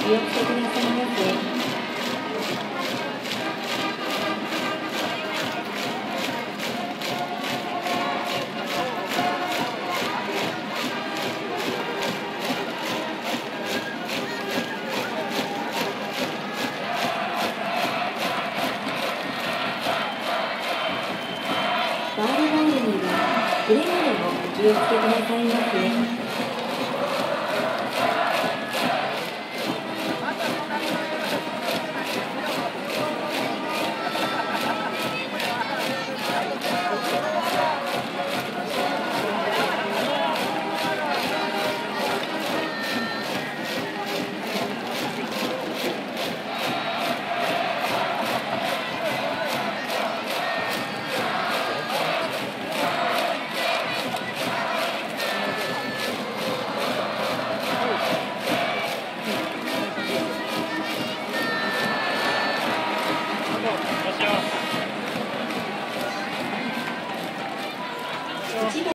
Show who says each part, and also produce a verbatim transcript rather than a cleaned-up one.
Speaker 1: 気をつけくださいませ。ガードボールにはくれぐれもお気をつけくださいませ。